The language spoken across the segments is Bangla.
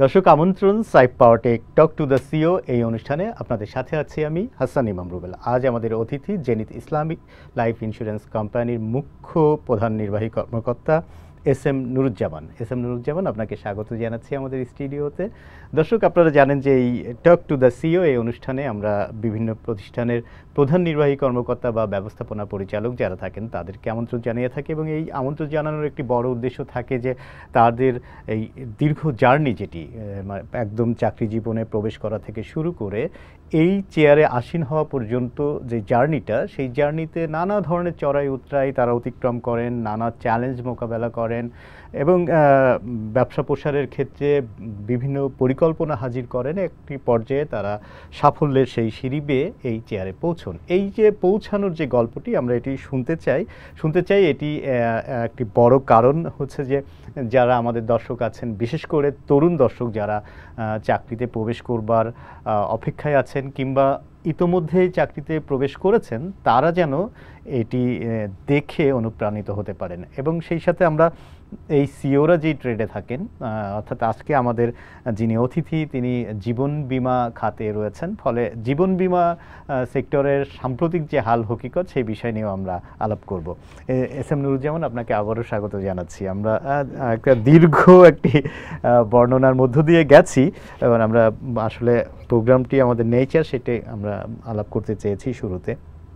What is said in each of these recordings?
দর্শক আমন্ত্রণ Saif Powertec talk to the CEO এই অনুষ্ঠানে আপনাদের সাথে আছি আমি হাসান ইমাম রুবেল। আজ আমাদের অতিথি জেনিত ইসলামিক লাইফ ইন্স্যুরেন্স কোম্পানির মুখ্য প্রধান নির্বাহী কর্মকর্তা SM নুরুজ্জামান, আপনাকে স্বাগত জানাচ্ছি আমাদের স্টুডিওতে। দর্শক আপনারা জানেন যে এই টক টু দ্য সিও এই অনুষ্ঠানে আমরা বিভিন্ন প্রতিষ্ঠানের প্রধান নির্বাহী কর্মকর্তা বা ব্যবস্থাপনা পরিচালক যারা থাকেন তাদেরকে আমন্ত্রণ জানিয়ে থাকি, এবং এই আমন্ত্রণ জানানোর একটি বড় উদ্দেশ্য থাকে যে তাদের এই দীর্ঘ জার্নি, যেটি একদম চাকরি জীবনে প্রবেশ করা থেকে শুরু করে এই চেয়ারে আসীন হওয়া পর্যন্ত যে জার্নিটা, সেই জার্নিতে নানা ধরনের চড়াই উতরাই তারা অতিক্রম করেন, নানা চ্যালেঞ্জ মোকাবেলা করেন এবং ব্যবসা প্রসারের ক্ষেত্রে বিভিন্ন পরিকল্পনা হাজির করেন। একটি পর্যায়ে তারা সাফল্যের সেই সিঁড়ি বেয়ে এই চেয়ারে পৌঁছন। এই যে পৌঁছানোর যে গল্পটি আমরা এটি শুনতে চাই। এটি একটি বড় কারণ হচ্ছে যে যারা আমাদের দর্শক আছেন, বিশেষ করে তরুণ দর্শক যারা চাকরিতে প্রবেশ করবার অপেক্ষায় আছেন কিংবা ইতোমধ্যেই চাকরিতে প্রবেশ করেছেন, তারা যেন এটি দেখে অনুপ্রাণিত হতে পারেন। এবং সেই সাথে আমরা এই সিওরা যেই ট্রেডে থাকেন, অর্থাৎ আজকে আমাদের যিনি অতিথি তিনি জীবন বীমা খাতে রয়েছেন, ফলে জীবন বীমা সেক্টরের সাম্প্রতিক যে হাল হকিকত সেই বিষয় নিয়েও আমরা আলাপ করব। SM নুরুজ্জামান, আপনাকে আবারও স্বাগত জানাচ্ছি। আমরা একটা দীর্ঘ একটি বর্ণনার মধ্য দিয়ে গেছি এবং আমরা আসলে প্রোগ্রামটি আমাদের নেচার সেটাই আমরা আলাপ করতে চেয়েছি শুরুতে।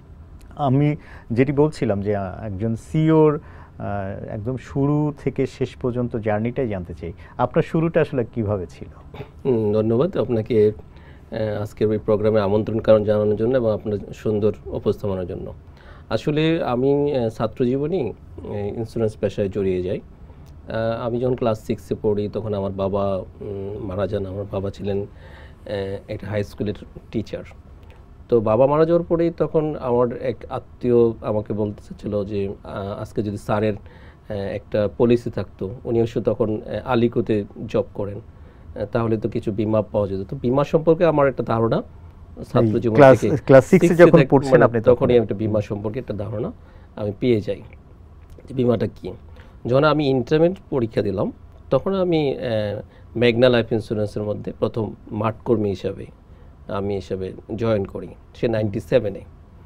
আমি যেটি বলছিলাম যে একজন সিওর একদম শুরু থেকে শেষ পর্যন্ত জার্নিটাই জানতে চাই। আপনার শুরুটা আসলে কিভাবে ছিল? ধন্যবাদ আপনাকে আজকের এই প্রোগ্রামে আমন্ত্রণ কারণ জানানোর জন্য এবং আপনার সুন্দর উপস্থাপনার জন্য। আসলে আমি ছাত্র জীবনেই ইন্স্যুরেন্স পেশায় জড়িয়ে যাই। আমি যখন ক্লাস 6-এ পড়ি তখন আমার বাবা মারা যান। আমার বাবা ছিলেন একটা হাই স্কুলের টিচার। তো বাবা মারা যাওয়ার পরেই তখন আমার এক আত্মীয় আমাকে বলতে চাচ্ছিল যে আজকে যদি স্যারের একটা পলিসি থাকতো, উনি অবশ্য তখন আলিকোতে জব করেন, তাহলে তো কিছু বিমা পাওয়া যেত। তো বিমা সম্পর্কে আমার একটা ধারণা ছাত্র জীবন থেকে ক্লাস 6-এ যখন পড়ছেন আপনি, তখনই একটা বিমা সম্পর্কে একটা ধারণা আমি পেয়ে যাই যে বিমাটা কী। যখন আমি ইন্টারমিডিয়েট পরীক্ষা দিলাম তখন আমি মেঘনা লাইফ ইন্স্যুরেন্সের মধ্যে প্রথম মাঠকর্মী হিসাবে জয়েন করি। সে 97-এ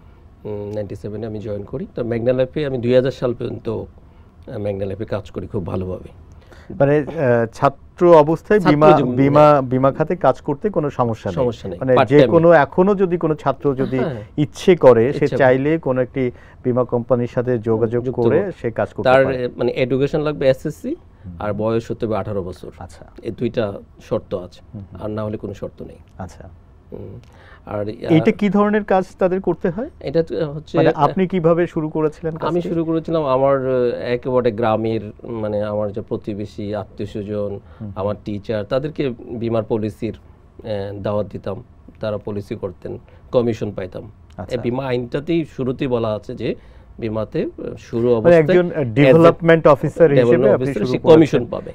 আমি জয়েন করি। তো মেঘনা লাইফে আমি 2000 সাল পর্যন্ত মেঘনা লাইফে কাজ করি খুব ভালোভাবে। মানে ছাত্র অবস্থায় বিমা খাতে কাজ করতে কোনো সমস্যা নেই। মানে যে কোনো এখনো যদি কোনো ছাত্র যদি ইচ্ছে করে, সে চাইলে কোনো একটি বিমা কোম্পানির সাথে যোগাযোগ করে সে কাজ করতে পারে। তার মানে এডুকেশন লাগবে SSC আর বয়স হতে হবে 18 বছর। আচ্ছা, এই দুইটা শর্ত আছে, আর না হলে কোনো শর্ত নেই। আচ্ছা, আর এইটা কি ধরনের কাজ তাদের করতে হয়? এটা হচ্ছে মানে আপনি কিভাবে শুরু করেছিলেন? আমি শুরু করেছিলাম আমার একেবারে গ্রামের, মানে আমার যে প্রতিবেশী আত্মীয় স্বজন, আমার টিচার, তাদেরকে বিমার পলিসির দাওয়াত দিতাম। তারা পলিসি করতেন, কমিশন পাইতাম। এই বিমা আইনটাতেই শুরুতেই বলা আছে যে বিমাতে শুরু অবস্থায় একজন ডেভেলপমেন্ট অফিসার হিসেবে আপনি কমিশন পাবে।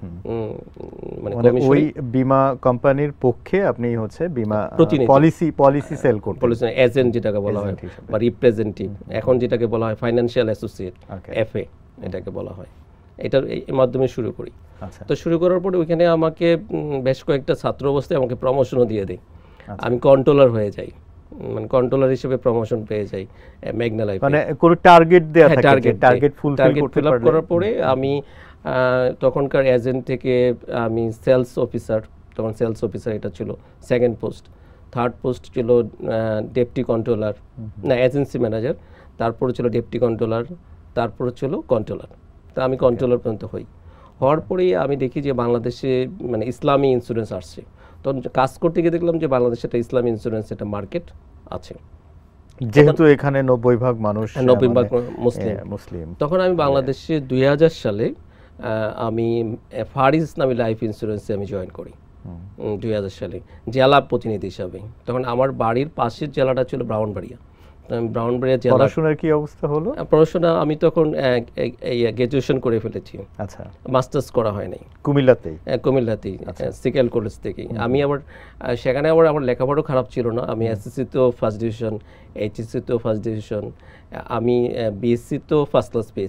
মানে ওই বিমা কোম্পানির পক্ষে আপনি হচ্ছে বিমা পলিসি সেল করতে, পলিসি এজেন্ট যেটাকে বলা হয় বা রিপ্রেজেন্টেটিভ, এখন যেটাকে বলা হয় ফাইনান্সিয়াল অ্যাসোসিয়েট, FA এটাকে বলা হয়। এটার এই মাধ্যমে শুরু করি। তো শুরু করার পরে ওইখানে আমাকে বেশ কয়েকটা ছাত্র অবস্থায় আমাকে প্রমোশনও দিয়ে দেয়। আমি কন্ট্রোলার হয়ে যাই, মানে কন্ট্রোলার হিসেবে প্রমোশন পেয়ে যাই মেঘনা লাইফে। মানে কোনো টার্গেট দেয়া থাকে, টার্গেট ফুলফিল করার পরে আমি তখনকার এজেন্ট থেকে আমি সেলস অফিসার, তখন সেলস অফিসার এটা ছিল সেকেন্ড পোস্ট। থার্ড পোস্ট ছিল ডেপুটি কন্ট্রোলার, না এজেন্সি ম্যানেজার। তারপরে ছিল ডেপুটি কন্ট্রোলার, তারপরে ছিল কন্ট্রোলার। তা আমি কন্ট্রোলার পর্যন্ত হওয়ার পরেই আমি দেখি যে বাংলাদেশে মানে ইসলামী ইন্স্যুরেন্স আসছে। তখন কাজ করতে গিয়ে দেখলাম যে বাংলাদেশে একটা ইসলামী ইন্স্যুরেন্স একটা মার্কেট আছে, যেহেতু এখানে 90% মানুষ 90% মুসলিম। তখন আমি বাংলাদেশে 2000 সালে আমি ফারিস নামী লাইফ ইন্স্যুরেন্সে আমি জয়েন করি 2000 সালে জেলা প্রতিনিধি হিসাবে। তখন আমার বাড়ির পাশের জেলাটা ছিল ব্রাহ্মণবাড়িয়া। ব্রাহ্মণবাড়িয়া জেলা। পড়াশোনার কি অবস্থা হলো? পড়াশোনা আমি তখন গ্র্যাজুয়েশন করে ফেলেছি। আচ্ছা, মাস্টার্স করা হয় নাই। কুমিল্লাতেই সিকেল কলেজ থেকেই। আমি আবার সেখানে আমার লেখাপড়াও খারাপ ছিল না। আমি SSC তেও ফার্স্ট ডিভিশন, HSC তেও ফার্স্ট ডিভিশন, আমি BSc তেও ফার্স্ট ক্লাস পেয়েছি।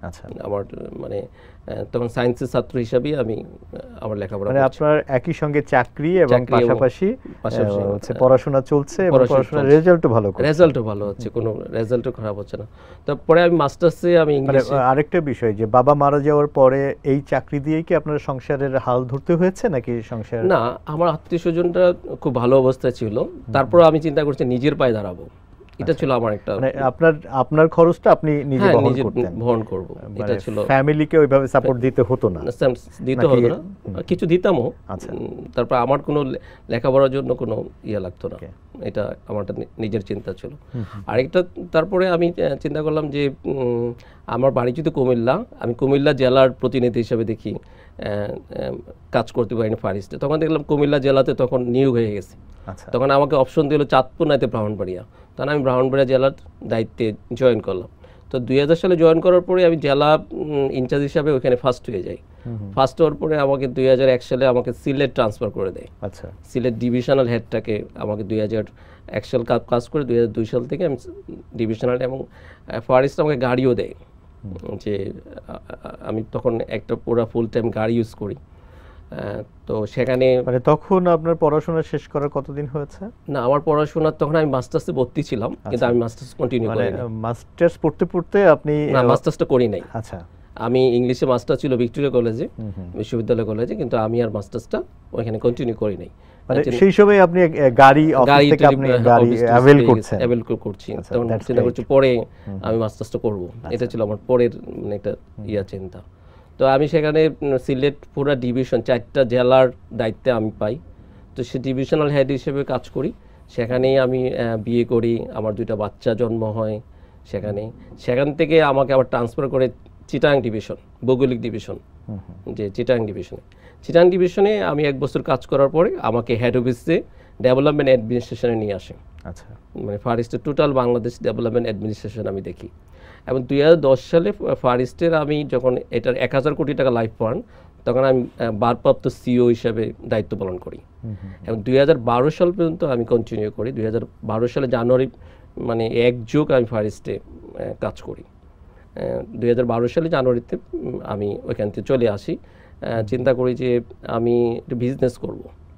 আচ্ছা, আমার মানে তখন সায়েন্সের ছাত্র হিসাবেই আমি আমার লেখাপড়া মানে আপনার একই সঙ্গে চাকরি এবং পাশাপাশি হচ্ছে পড়াশোনা চলছে এবং পড়াশোনার রেজাল্টও ভালো, রেজাল্টও ভালো হচ্ছে, কোনো রেজাল্টও খারাপ হচ্ছে না। তারপরে আমি মাস্টার্সে আমি ইংলিশে, আরেকটা বিষয় যে বাবা মারা যাওয়ার পরে এই চাকরি দিয়েই কি আপনার সংসারের হাল ধরতে হয়েছে নাকি সংসার? না, আমার আত্মীয়স্বজনরা খুব ভালো অবস্থায় ছিল, তারপর আমি চিন্তা করছি নিজের পায়ে দাঁড়াবো, এটা ছিল আমার একটা, মানে আপনার খরচটা আপনি নিজে বহন করব, এটা ছিল। ফ্যামিলিকে ওইভাবে সাপোর্ট দিতে হতো না? দিতে হতো না, কিছু দিতামও। আচ্ছা, তারপর আমার কোনো লেখাপড়ার জন্য কোনো ইয়ে লাগতো না, এটা আমার নিজের চিন্তা ছিল। আরেকটা, তারপরে আমি চিন্তা করলাম যে আমার বাড়ি যদি কুমিল্লা, আমি কুমিল্লা জেলার প্রতিনিধি হিসেবে দেখি কাজ করতে পারিনি ফার ইস্টে। তখন দেখলাম কুমিল্লা জেলাতে তখন নিয়োগ হয়ে গেছে। তখন আমাকে অপশন দিল চাঁদপুর নাইতে ব্রাহ্মণবাড়িয়া, তখন আমি ব্রাহ্মণবাড়িয়া জেলার দায়িত্বে জয়েন করলাম। তো 2000 সালে জয়েন করার পরে আমি জেলা ইনচার্জ হিসাবে ওখানে ফার্স্ট হয়ে যাই। ফার্স্ট হওয়ার পরে আমাকে 2001 সালে আমাকে সিলেট ট্রান্সফার করে দেয়। আচ্ছা, সিলেট ডিভিশনাল হেডটাকে আমাকে 2001 সাল কাজ করে 2002 সাল থেকে আমি ডিভিশনাল, এবং ফার ইস্ট আমাকে গাড়িও দেয়, যে আমি তখন একটা পুরো ফুল টাইম গাড়ি ইউজ করি। তো সেখানে, মানে তখন আপনার পড়াশোনা শেষ করার কতদিন হয়েছে? না, আমার পড়াশোনা তখন আমি মাস্টার্সে ভর্তি ছিলাম, কিন্তু আমি মাস্টার্স কন্টিনিউ করিনি। মাস্টার্স পড়তে পড়তে আপনি? না, মাস্টার্সটা করি নাই। আচ্ছা, আমি ইংলিশে মাস্টার ছিল ভিক্টোরিয়া কলেজে, বিশ্ববিদ্যালয় কলেজে, কিন্তু আমি আর মাস্টার্সটা ওইখানে কন্টিনিউ করি নাই। মানে সেই সময় আপনি গাড়ি অফিস থেকে আপনি গাড়ি অ্যাভেল করছি, তখন চিন্তা করছি পরে আমি মাস্টার্সটা করব, এটা ছিল আমার পরের মানে একটা চিন্তা। তো আমি সেখানে সিলেট পুরা ডিভিশন 4টা জেলার দায়িত্বে আমি পাই। তো সে ডিভিশনাল হেড হিসেবে কাজ করি। সেখানেই আমি বিয়ে করি, আমার 2টা বাচ্চা জন্ম হয় সেখান থেকে আমাকে আবার ট্রান্সফার করে চিটাং ডিভিশন, ভৌগোলিক ডিভিশন, যে চিটাং ডিভিশনে আমি 1 বছর কাজ করার পরে আমাকে হেড অফিসে ডেভেলপমেন্ট অ্যাডমিনিস্ট্রেশনে নিয়ে আসে। আচ্ছা, মানে ফার ইস্টের টোটাল বাংলাদেশ ডেভেলপমেন্ট অ্যাডমিনিস্ট্রেশন আমি দেখি। এবং 2010 সালে ফার ইস্টের আমি যখন এটার 1000 কোটি টাকা লাইফ ফান্ড, তখন আমি ভারপ্রাপ্ত সিইও হিসেবে দায়িত্ব পালন করি। এবং 2012 সাল পর্যন্ত আমি কন্টিনিউ করি। 2012 সালে জানুয়ারি মানে 1 যোগ আমি ফার ইস্টে কাজ করি। 2012 সালে জানুয়ারিতে আমি ওইখান থেকে চলে আসি। চিন্তা করি যে আমি একটা বিজনেস করব,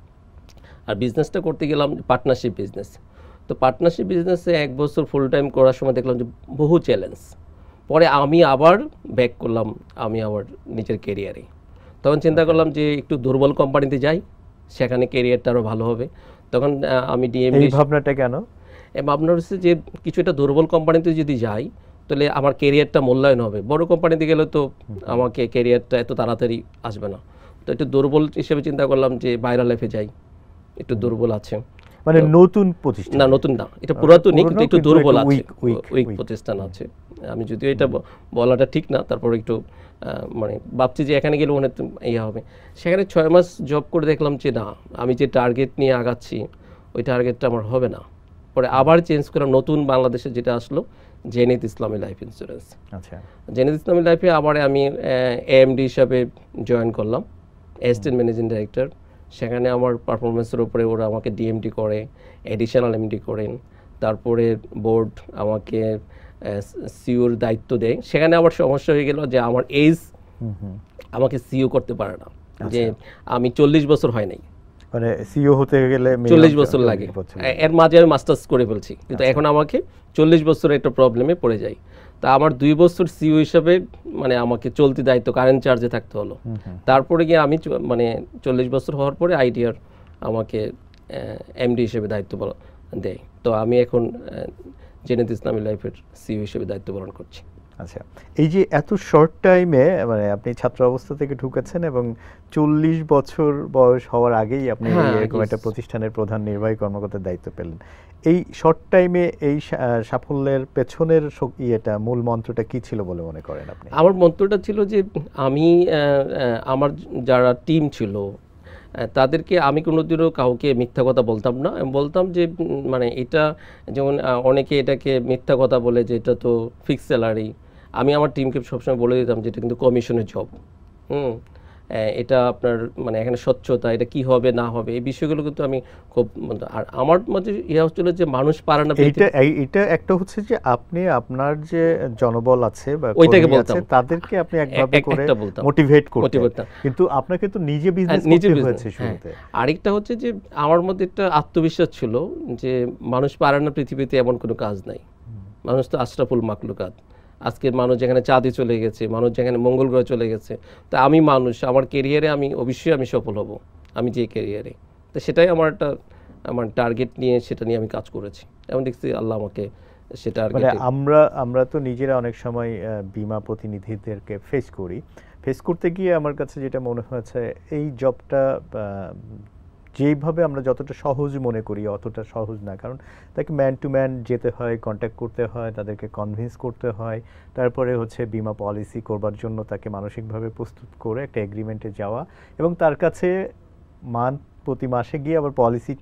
আর বিজনেসটা করতে গেলাম পার্টনারশিপ বিজনেস। তো পার্টনারশিপ বিজনেসে 1 বছর ফুল টাইম করার সময় দেখলাম যে বহু চ্যালেঞ্জ। পরে আমি আবার ব্যাক করলাম আমি আমার নিজের কেরিয়ারে। তখন চিন্তা করলাম যে একটু দুর্বল কোম্পানিতে যাই, সেখানে কেরিয়ারটা আরও ভালো হবে। তখন আমি ডিএমডি। এই ভাবনাটা কেন? ভাবনা হচ্ছে যে কিছু একটা দুর্বল কোম্পানিতে যদি যাই তাহলে আমার কেরিয়ারটা মূল্যায়ন হবে। বড় কোম্পানিতে গেলে তো আমাকে কেরিয়ারটা এত তাড়াতাড়ি আসবে না। তো একটু দুর্বল হিসেবে চিন্তা করলাম যে ভাইরাল লাইফে যাই, একটু দুর্বল আছে। মানে নতুন প্রতিষ্ঠান? না, নতুন না, এটা পুরাতনই, কিন্তু একটু দুর্বল আছে, উইক প্রতিষ্ঠান আছে। আমি যদিও এটা বলাটা ঠিক না, তারপরে একটু মানে ভাবছি যে এখানে গেলে অনেক ইয়ে হবে। সেখানে 6 মাস জব করে দেখলাম যে না, আমি যে টার্গেট নিয়ে আগাচ্ছি ওই টার্গেটটা আমার হবে না। পরে আবার চেঞ্জ করলাম, নতুন বাংলাদেশে যেটা আসলো জেনিত ইসলামী লাইফ ইন্স্যুরেন্স। আচ্ছা, জেনিত ইসলামী লাইফে আবার আমি এএমডি হিসাবে জয়েন করলাম, অ্যাসিস্ট্যান্ট ম্যানেজিং ডাইরেক্টর। সেখানে আমার পারফরমেন্সের উপরে ওরা আমাকে ডিএমডি করে, এডিশনাল এমডি করেন। তারপরে বোর্ড আমাকে সিওর দায়িত্ব দেয়। সেখানে আবার সমস্যা হয়ে গেল যে আমার এজ আমাকে সিও করতে পারে না, যে আমি 40 বছর হয় নাই, মানে সিও হতে গেলে 40 বছর লাগে। এর মাঝে আমি মাস্টার্স করে ফেলছি, কিন্তু এখন আমাকে 40 বছরের একটা প্রবলেমে পড়ে যাই। তা আমার 2 বছর সিও হিসাবে মানে আমাকে চলতি দায়িত্ব কারেন্ট চার্জে থাকতে হলো। তারপরে গিয়ে আমি মানে 40 বছর হওয়ার পরে আইডিয়ার আমাকে এমডি হিসেবে দায়িত্ব দেয়। তো আমি এখন জেনিত ইসলামী লাইফের সিও হিসেবে দায়িত্ব পালন করছি। আচ্ছা, এই যে এত শর্ট টাইমে মানে আপনি ছাত্র অবস্থা থেকে ঢুকেছেন এবং 40 বছর বয়স হওয়ার আগেই আপনি এরকম একটা প্রতিষ্ঠানের প্রধান নির্বাহী কর্মকর্তার দায়িত্ব পেলেন। এই শর্ট টাইমে এই সাফল্যের পেছনের মূল মন্ত্রটা কি ছিল বলে মনে করেন আপনি? আমার মন্ত্রটা ছিল যে আমি আমার যারা টিম ছিল তাদেরকে আমি কোনোদিনও কাউকে মিথ্যা কথা বলতাম না। বলতাম যে মানে এটা যেমন অনেকে এটাকে মিথ্যা কথা বলে যে এটা তো ফিক্সড স্যালারি। আমি আমার টিমকে সবসময় বলে দিতাম যে এটা কিন্তু কমিশনের জব। এটা আপনার মানে এখানে স্বচ্ছতা, এটা কি হবে না হবে, এই বিষয়গুলো কিন্তু আমি খুব, আর আমার মধ্যে ইয়া হচ্ছিল যে মানুষ পারে না। এইটা একটা হচ্ছে যে আপনি আপনার যে জনবল আছে বা ওইটাকে কর্মী বলতাম, আছে তাদেরকে আপনি একভাবে করে একটা বলতাম, মোটিভেট করতেন, কিন্তু আপনাকে তো নিজে বিজনেস করতে হয়েছে শুরুতে। আরেকটা হচ্ছে যে আমার মধ্যে একটা আত্মবিশ্বাস ছিল যে মানুষ পারে না, পৃথিবীতে এমন কোনো কাজ নাই, মানুষ তো আশরাফুল মাখলুকাত। আজকের মানুষ যেখানে চাঁদে চলে গেছে, মানুষ যেখানে মঙ্গল গ্রহে চলে গেছে, তা আমি মানুষ, আমার ক্যারিয়ারে আমি অবশ্যই আমি সফল হব, আমি যে ক্যারিয়ারে। তো সেটাই আমার একটা আমার টার্গেট নিয়ে, সেটা নিয়ে আমি কাজ করেছি এবং দেখছি আল্লাহ আমাকে সেটা। মানে আমরা তো নিজেরা অনেক সময় বীমা প্রতিনিধিদেরকে ফেস করতে গিয়ে আমার কাছে যেটা মনে হয়েছে, এই জবটা যেইভাবে আমরা যতটা সহজ মনে করি অতটা সহজ না, কারণ তাকে ম্যান টু ম্যান যেতে হয়, কন্ট্যাক্ট করতে হয়, তাদেরকে কনভিন্স করতে হয়, তারপরে হচ্ছে বীমা পলিসি করবার জন্য তাকে মানসিকভাবে প্রস্তুত করে একটা এগ্রিমেন্টে যাওয়া, এবং তার কাছে প্রতি মাসে গিয়ে আবার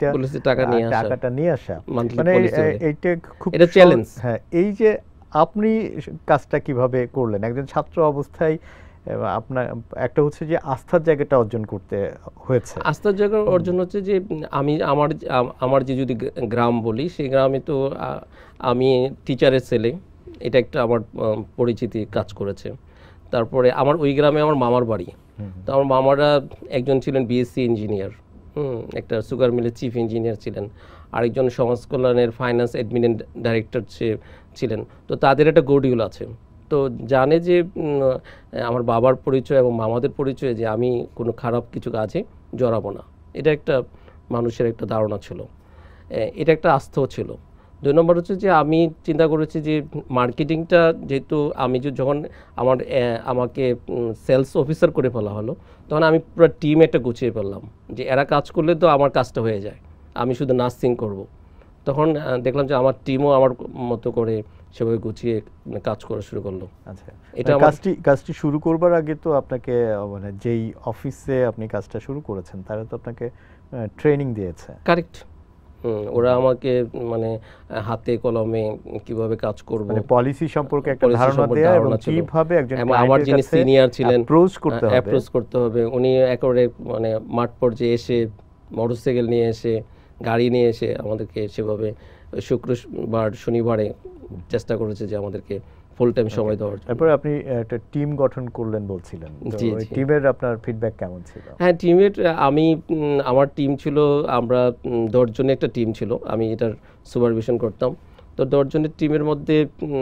টাকাটা নিয়ে আসা, মানে এইটা খুব চ্যালেঞ্জ। হ্যাঁ, এই যে আপনি কাজটা কিভাবে করলেন একজন ছাত্র অবস্থায়? আপনার একটা হচ্ছে যে আস্থার জায়গাটা অর্জন করতে হয়েছে। আস্থার জায়গা অর্জন হচ্ছে যে আমি আমার যে যদি গ্রাম বলি, সেই গ্রামে তো আমি টিচারের ছেলে, এটা একটা আমার পরিচিতি কাজ করেছে। তারপরে আমার ওই গ্রামে আমার মামার বাড়ি, তো আমার মামারা একজন ছিলেন বিএসসি ইঞ্জিনিয়ার, একটা সুগার মিলের চিফ ইঞ্জিনিয়ার ছিলেন, আরেকজন সমাজ কল্যাণের ফাইন্যান্স অ্যাডমিন ডাইরেক্টর ছিলেন। তো তাদের একটা গডিউল আছে, তো জানে যে আমার বাবার পরিচয় এবং মামাদের পরিচয়, যে আমি কোনো খারাপ কিছু কাজে জড়াবো না। এটা একটা মানুষের একটা ধারণা ছিল, এটা একটা আস্থাও ছিল। 2 নম্বর হচ্ছে যে আমি চিন্তা করেছি যে মার্কেটিংটা যেহেতু আমি যখন আমাকে সেলস অফিসার করে ফেলা হলো, তখন আমি পুরো টিম একটা গুছিয়ে ফেললাম যে এরা কাজ করলে তো আমার কাজটা হয়ে যায়, আমি শুধু নার্সিং করব। তখন দেখলাম যে আমার টিমও আমার মতো করে সেভাবে গুছিয়ে কাজ করা শুরু করলো। আচ্ছা, এটা কাজটি শুরু করবার আগে তো আপনাকে, মানে যেই অফিসে আপনি কাজটা শুরু করেছেন তারা তো আপনাকে ট্রেনিং দিয়েছে। কারেক্ট, ওরা আমাকে মানে হাতে কলমে কিভাবে কাজ করব, মানে পলিসি সম্পর্কে একটা ধারণা দেয়া এবং কিভাবে একজন আমার যিনি সিনিয়র ছিলেন অ্যাপ্রোচ করতে হবে, উনি একেবারে মানে মাঠ পর্যায়ে এসে মোটরসাইকেল নিয়ে এসে, গাড়ি নিয়ে এসে আমাদেরকে সেভাবে শুক্রবার শনিবারে চেষ্টা করেছে যে আমাদেরকে ফুল টাইম সময় দেওয়ার জন্য। তারপর আপনি একটা টিম গঠন করলেন বলছিলেন, তো ওই টিমের আপনার ফিডব্যাক কেমন ছিল? হ্যাঁ, টিমের আমার টিম ছিল, আমরা 10 জনের একটা টিম ছিল, আমি এটার সুপারভিশন করতাম। তো 10 জনের টিমের মধ্যে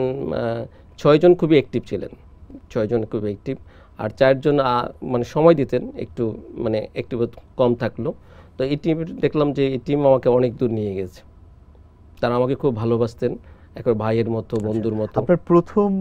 6 জন খুবই অ্যাক্টিভ ছিলেন, 6 জন খুবই অ্যাক্টিভ, আর 4 জন মানে সময় দিতেন একটু, মানে একটু কম থাকলো। তো এই টিম দেখলাম যে এই টিম আমাকে অনেক দূর নিয়ে গেছে, তারা আমাকে খুব ভালোবাসতেন, একবার ভাইয়ের মতো, বন্ধুর মতো। আপনার প্রথম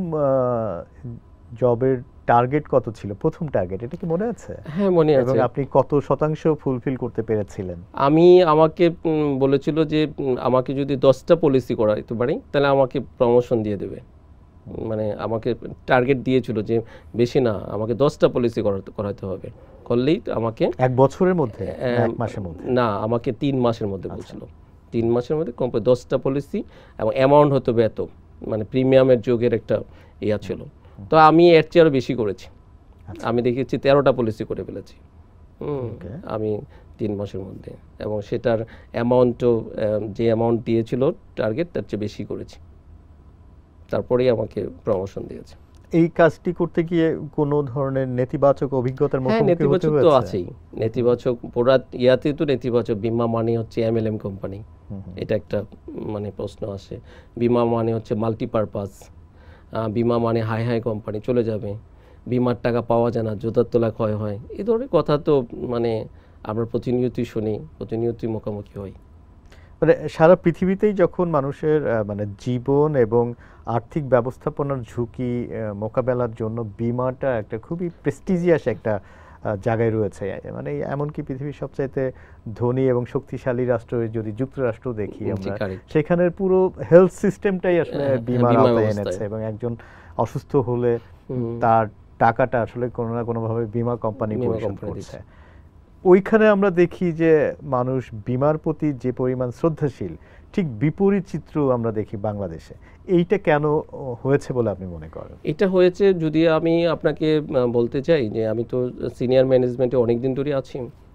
জবের টার্গেট কত ছিল? প্রথম টার্গেট এটা কি মনে আছে? হ্যাঁ, মনে আছে। এবং আপনি কত শতাংশ ফুলফিল করতে পেরেছিলেন? আমাকে বলেছিল যে আমাকে যদি 10টা পলিসি করাইতে পারি তাহলে আমাকে প্রমোশন দিয়ে দেবে, মানে আমাকে টার্গেট দিয়েছিল যে বেশি না, আমাকে 10টা পলিসি করাতে হবে, করলেই আমাকে 1 বছরের মধ্যে, 1 মাসের মধ্যে না, আমাকে 3 মাসের মধ্যে বলছিল। 3 মাসের মধ্যে কমপ্লিট 10টা পলিসি, এবং অ্যামাউন্ট হতো এত, মানে প্রিমিয়ামের যোগের একটা ইয়া ছিল। তো আমি এর চেয়ে আরও বেশি করেছি, আমি দেখেছি 13টা পলিসি করে ফেলেছি আমি 3 মাসের মধ্যে, এবং সেটার অ্যামাউন্টও যে অ্যামাউন্ট দিয়েছিল টার্গেট তার চেয়ে বেশি করেছি, তারপরেই আমাকে প্রমোশন দিয়েছে। এই কাজটি করতে গিয়ে কোনো ধরনের নেতিবাচক অভিজ্ঞতার মুখোমুখি হতে হয়েছে? নেতিবাচক তো আছেই, নেতিবাচক পুরা ইয়াতে তো নেতিবাচক। বীমা মানে হচ্ছে এমএলএম কোম্পানি, এটা একটা মানে প্রশ্ন আসে। বীমা মানে হচ্ছে মাল্টিপারপাস, বীমা মানে হাই হাই কোম্পানি চলে যাবে, বিমার টাকা পাওয়া যায় না, জুতার তোলা ক্ষয় হয়, এই ধরনের কথা তো মানে আমরা প্রতিনিয়তই শুনি, প্রতিনিয়তই মুখোমুখি হই। মানে সারা পৃথিবীতেই যখন মানুষের মানে জীবন এবং আর্থিক ব্যবস্থাপনার ঝুঁকি মোকাবেলার জন্য বীমাটা একটা খুবই প্রেস্টিজিয়াস একটা জায়গায় রয়েছে, মানে এমনকি পৃথিবীর সবচাইতে ধনী এবং শক্তিশালী রাষ্ট্র যদি যুক্তরাষ্ট্র দেখি আমরা, সেখানের পুরো হেলথ সিস্টেমটাই আসলে বীমার আওতায় এনেছে, এবং একজন অসুস্থ হলে তার টাকাটা আসলে কোনো না কোনোভাবে বীমা কোম্পানি পরিশোধ করছে। ওইখানে আমরা দেখি যে মানুষ বিমার প্রতি যে পরিমাণ শ্রদ্ধাশীল, ঠিক বিপরীত চিত্র আমরা দেখি বাংলাদেশে। এইটা কেন হয়েছে বলে আপনি মনে করেন? এটা হয়েছে, যদি আমি আপনাকে বলতে চাই যে আমি তো সিনিয়র ম্যানেজমেন্টে অনেক দিন ধরে আছি।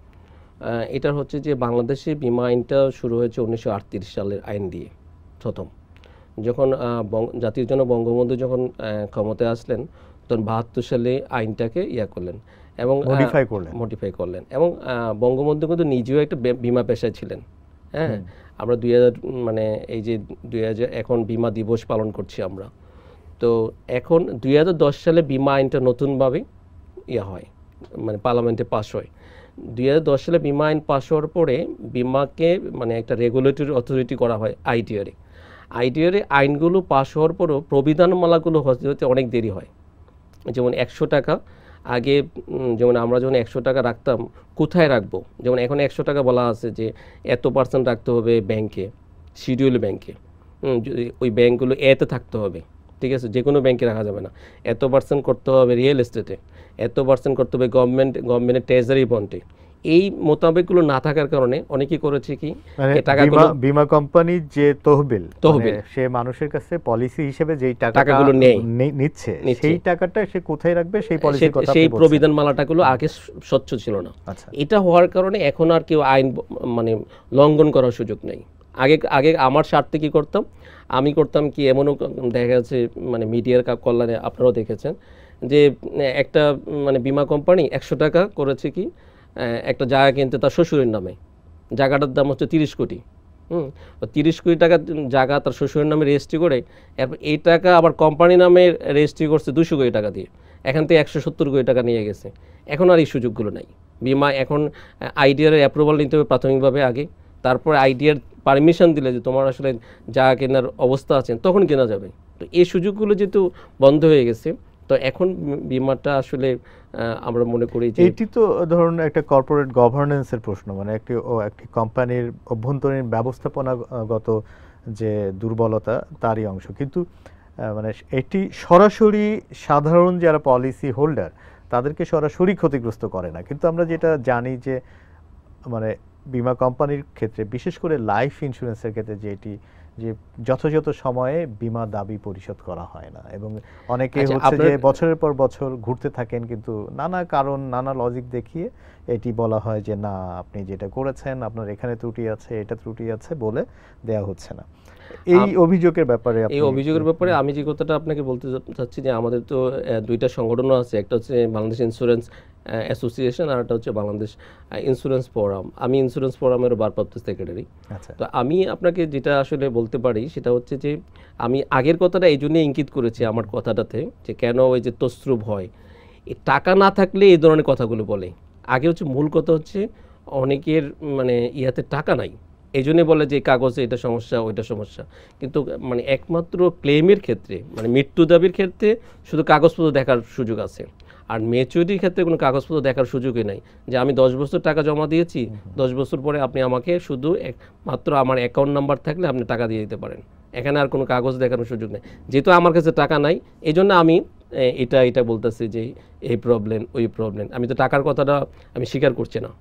এটা হচ্ছে যে বাংলাদেশে বিমা আইনটা শুরু হয়েছে 1938 সালের আইন দিয়ে। প্রথম যখন জাতির জনক বঙ্গবন্ধু যখন ক্ষমতায় আসলেন, তখন 72 সালে আইনটাকে করলেন এবং মডিফাই করলেন। এবং বঙ্গবন্ধু কিন্তু নিজেও একটা বিমা পেশায় ছিলেন। হ্যাঁ, আমরা 2000 মানে এই যে 2000 এখন বিমা দিবস পালন করছি আমরা। তো এখন 2010 সালে বিমা আইনটা নতুনভাবে হয়, মানে পার্লামেন্টে পাস হয়। 2010 সালে বিমা আইন পাস হওয়ার পরে বিমাকে মানে একটা রেগুলেটরি অথরিটি করা হয় আইডিআরে আইনগুলো পাস হওয়ার পরও প্রবিধানমালাগুলো হতে অনেক দেরি হয়। যেমন 100 টাকা আগে, যেমন আমরা যখন 100 টাকা রাখতাম, কোথায় রাখবো? যেমন এখন 100 টাকা বলা আছে যে এত % রাখতে হবে ব্যাংকে, শিডিউল ব্যাংকে, ওই ব্যাংকগুলো এতে থাকতে হবে, ঠিক আছে, যে কোনো ব্যাংকে রাখা যাবে না। এত % করতে হবে রিয়েল এস্টেটে, এত % করতে হবে গভর্নমেন্টের ট্রেজারি বন্ডে। এই মোতাবেকগুলো না থাকার কারণে অনেকেই করেছে কি, টাকাগুলো বিমা কোম্পানি যে তহবিল সে মানুষের কাছে পলিসি হিসেবে যেই টাকাগুলো নিচ্ছে, সেই টাকাটা সে কোথায় রাখবে সেই পলিসির কথা, সেই প্রবিধানমালাটাগুলো আগে স্বচ্ছ ছিল না। এটা হওয়ার কারণে এখন আর কেউ আইন মানে লঙ্ঘন করার সুযোগ নেই। আগে আমার স্বার্থে কি করতাম, আমি করতাম কি, এমনও দেখা যাচ্ছে মানে মিডিয়ার কল্যাণে আপনারাও দেখেছেন যে একটা মানে বিমা কোম্পানি 100 টাকা করেছে কি, একটা জায়গা কিনতে তার শ্বশুরের নামে, জায়গাটার দাম হচ্ছে 30 কোটি। 30 কোটি টাকা জায়গা তার শ্বশুরের নামে রেজিস্ট্রি করে, এরপর এই টাকা আবার কোম্পানি নামে রেজিস্ট্রি করছে 200 কোটি টাকা দিয়ে, এখান থেকে 170 কোটি টাকা নিয়ে গেছে। এখন আর এই সুযোগগুলো নাই। বিমা এখন আইডিআর অ্যাপ্রুভাল নিতে হবে প্রাথমিকভাবে আগে, তারপর আইডিআর পারমিশন দিলে যে তোমার আসলে জায়গা কেনার অবস্থা আছে তখন কেনা যাবে। তো এই সুযোগগুলো যেহেতু বন্ধ হয়ে গেছে, তো এখন বিমাটা আসলে আমরা মনে করি যে এটি তো ধরুন একটা কর্পোরেট গভর্নেন্সের প্রশ্ন, মানে একটি কোম্পানির অভ্যন্তরীণ ব্যবস্থাপনাগত যে দুর্বলতা তারই অংশ, কিন্তু মানে এটি সরাসরি সাধারণ যারা পলিসি হোল্ডার তাদেরকে সরাসরি ক্ষতিগ্রস্ত করে না। কিন্তু আমরা যেটা জানি যে মানে বিমা কোম্পানির ক্ষেত্রে, বিশেষ করে লাইফ ইন্স্যুরেন্সের ক্ষেত্রে, যে যথাযথ সময়ে বিমা দাবি পরিশোধ করা হয় না, এবং অনেকে হচ্ছে যে বছরের পর বছর ঘুরতে থাকেন, কিন্তু নানা কারণ, নানা লজিক দেখিয়ে এটি বলা হয় যে না, আপনি যেটা করেছেন আপনার এখানে ত্রুটি আছে, এটা ত্রুটি আছে বলে দেয়া হচ্ছে না। এই অভিযোগের ব্যাপারে আমি যে কথাটা আপনাকে বলতে চাচ্ছি যে আমাদের তো দুইটা সংগঠনও আছে, একটা হচ্ছে বাংলাদেশ ইন্স্যুরেন্স অ্যাসোসিয়েশন, আর একটা হচ্ছে বাংলাদেশ ইন্স্যুরেন্স ফোরাম। আমি ইন্স্যুরেন্স ফোরামের ভারপ্রাপ্ত সেক্রেটারি। তো আমি আপনাকে যেটা আসলে বলতে পারি সেটা হচ্ছে যে আমি আগের কথাটা এই জন্যই ইঙ্গিত করেছি আমার কথাটাতে, যে কেন ওই যে তসরুপ হয়, টাকা না থাকলে এই ধরনের কথাগুলো বলে। আগে হচ্ছে মূল কথা হচ্ছে অনেকের মানে ইয়াতে টাকা নাই, এই জন্যে বলে যে কাগজে এটা সমস্যা ওইটা সমস্যা, কিন্তু মানে একমাত্র ক্লেমের ক্ষেত্রে মানে মৃত্যু দাবির ক্ষেত্রে শুধু কাগজপত্র দেখার সুযোগ আছে, আর ম্যাচুরিটির ক্ষেত্রে কোনো কাগজপত্র দেখার সুযোগই নাই। যে আমি 10 বছর টাকা জমা দিয়েছি, 10 বছর পরে আপনি আমাকে শুধু মাত্র আমার অ্যাকাউন্ট নাম্বার থাকলে আপনি টাকা দিয়ে দিতে পারেন, এখানে আর কোনো কাগজ দেখানোর সুযোগ নেই। যেহেতু আমার কাছে টাকা নাই, এই জন্য আমি এটা বলতেছি যে এই প্রবলেম ওই প্রবলেম, আমি তো টাকার কথাটা আমি স্বীকার করছি না।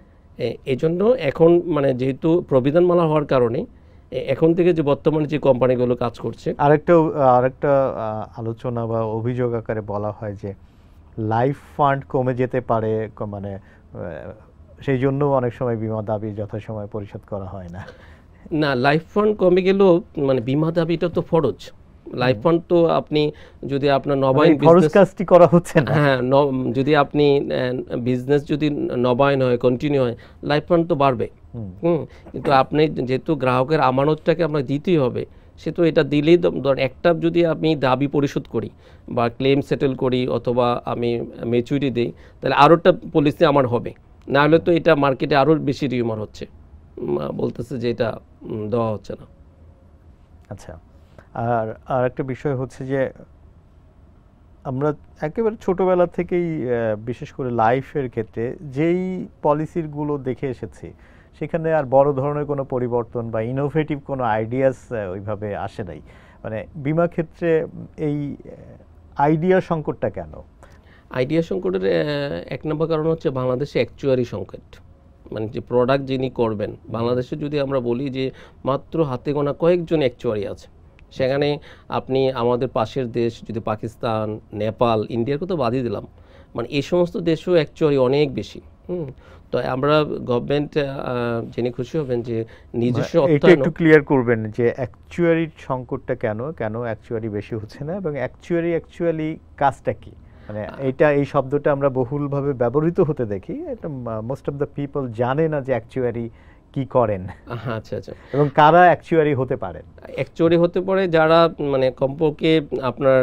এই জন্য এখন মানে যেহেতু প্রবিধানমালা হওয়ার কারণে এখন থেকে যে বর্তমানে যে কোম্পানিগুলো কাজ করছে, আরেকটা আলোচনা বা অভিযোগ আকারে বলা হয় যে লাইফ ফান্ড কমে যেতে পারে, মানে সেই জন্য অনেক সময় বিমা দাবি যথাসময়ে পরিশোধ করা হয় না। না, লাইফ ফান্ড কমে গেলেও মানে বিমা দাবিটা তো ফরজ। লাইফ ফান্ড তো আপনি যদি আপনার নবায়ন বিজনেস কাজটি করা হচ্ছে না, হ্যাঁ, যদি আপনি বিজনেস যদি নবায়ন হয়, কন্টিনিউ হয়, লাইফ ফান্ড তো বাড়বে। কিন্তু আপনি যেহেতু গ্রাহকের আমানতটাকে আপনাকে দিতেই হবে, সে তো এটা দিলেই ধর একটা যদি আমি দাবি পরিশোধ করি বা ক্লেম সেটেল করি অথবা আমি ম্যাচুরিটি দিই, তাহলে আরও একটা পলিসি আমার হবে, না হলে তো এটা মার্কেটে আরও বেশি রিউমার হচ্ছে, বলতেছে যে এটা দেওয়া হচ্ছে না। আচ্ছা, আর একটা বিষয় হচ্ছে যে আমরা একেবারে ছোটবেলা থেকেই বিশেষ করে লাইফের ক্ষেত্রে যেই পলিসিগুলো দেখে এসেছি, সেখানে আর বড় ধরনের কোনো পরিবর্তন বা ইনোভেটিভ কোনো আইডিয়াস ওইভাবে আসে নাই। মানে বিমা ক্ষেত্রে এই আইডিয়া সংকটটা কেন? আইডিয়া সংকটের এক নম্বর কারণ হচ্ছে বাংলাদেশে অ্যাকচুয়ারি সংকট। মানে যে প্রোডাক্ট যিনি করবেন, বাংলাদেশে যদি আমরা বলি যে মাত্র হাতে গোনা কয়েকজন অ্যাকচুয়ারি আছে, সেখানে আপনি আমাদের পাশের দেশ যদি পাকিস্তান, নেপাল, ইন্ডিয়ার কথা বাদই দিলাম, মানে এই সমস্ত দেশেও অ্যাকচুয়ালি অনেক বেশি। তো আমরা গভর্নমেন্ট জেনে খুশি হবেন যে নিজস্ব এটা একটু ক্লিয়ার করবেন যে অ্যাকচুয়ারির সংকটটা কেন অ্যাকচুয়ারি বেশি হচ্ছে না, এবং অ্যাকচুয়ালি কাজটা কি? মানে এই শব্দটা আমরা বহুলভাবে ব্যবহৃত হতে দেখি, এটা মোস্ট অফ দ্য পিপল জানে না যে অ্যাকচুয়ারি কি করেন। আচ্ছা আচ্ছা। এবং কারা অ্যাকচুয়ারি হতে পারেন? অ্যাকচুয়ারি হতে পারে যারা মানে কমপক্ষে আপনার